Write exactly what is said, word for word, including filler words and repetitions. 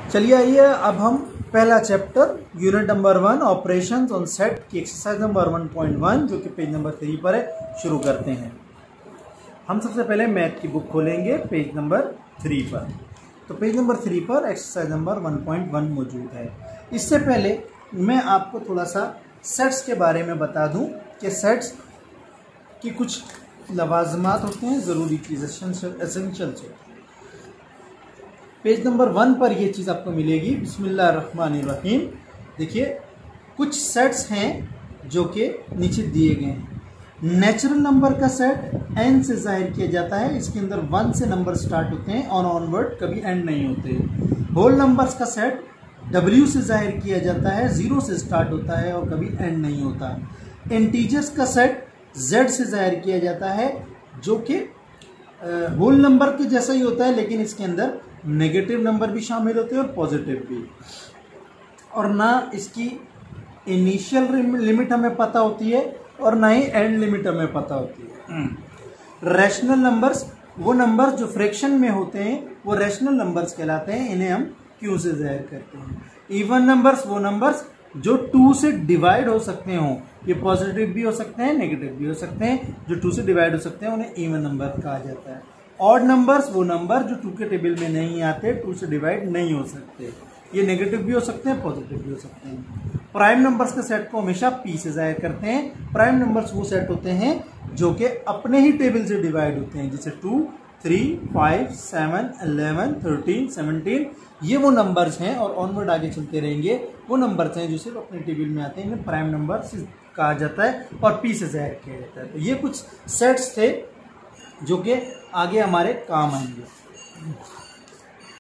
चलिए आइए अब हम पहला chapter unit number one operations on set की exercise number one point one जो कि पेज नंबर थ्री पर है शुरू करते हैं। हम सबसे पहले मैथ की बुक खोलेंगे पेज नंबर थ्री पर। तो पेज नंबर थ्री पर exercise number one point one मौजूद है। इससे पहले मैं आपको थोड़ा सा सेट्स के बारे में बता दूं कि सेट्स की कुछ लवाजमात होते हैं, ज़रूरी चीज़ एसेंशियल से। पेज नंबर वन पर यह चीज़ आपको मिलेगी। बिस्मिल्लाहिर्रहमानिर्रहीम। देखिए कुछ सेट्स हैं जो कि नीचे दिए गए हैं। नेचुरल नंबर का सेट एन से जाहिर किया जाता है। इसके अंदर वन से नंबर स्टार्ट होते हैं और ऑनवर्ड कभी एंड नहीं होते। होल नंबर्स का सेट डब्ल्यू से जाहिर किया जाता है, जीरो से स्टार्ट होता है और कभी एंड नहीं होता। इंटीजर्स का सेट जेड से जाहिर किया जाता है जो कि होल नंबर के जैसा ही होता है, लेकिन इसके अंदर नेगेटिव नंबर भी शामिल होते हैं और पॉजिटिव भी। और ना इसकी इनिशियल लिमिट हमें पता होती है और ना ही एंड लिमिट हमें पता होती है। रैशनल नंबर्स वो नंबर्स जो फ्रैक्शन में होते हैं वो रैशनल नंबर्स कहलाते हैं, इन्हें हम क्यू से जाहिर करते हैं। इवन नंबर्स वो नंबर्स जो टू से डिवाइड हो सकते हो, ये पॉजिटिव भी हो सकते हैं नेगेटिव भी हो सकते हैं, जो टू से डिवाइड हो सकते हैं उन्हें इवन नंबर कहा जाता है। ऑड नंबर्स वो नंबर जो टू के टेबल में नहीं आते, टू से डिवाइड नहीं हो सकते, ये नेगेटिव भी हो सकते हैं पॉजिटिव भी हो सकते हैं। प्राइम नंबर्स के सेट को हमेशा पी से जाहिर करते हैं। प्राइम नंबर्स वो सेट होते हैं जो कि अपने ही टेबल से डिवाइड होते हैं, जैसे two, three, five, seven, eleven, thirteen, seventeen, ये वो नंबर्स हैं और ऑनवर्ड आगे चलते रहेंगे। वो नंबर्स हैं जो सिर्फ अपने टेबल में आते हैं, इन्हें प्राइम नंबर कहा जाता है और पी से जाहिर किया जाता है। तो ये कुछ सेट्स थे जो कि आगे हमारे काम आएंगे।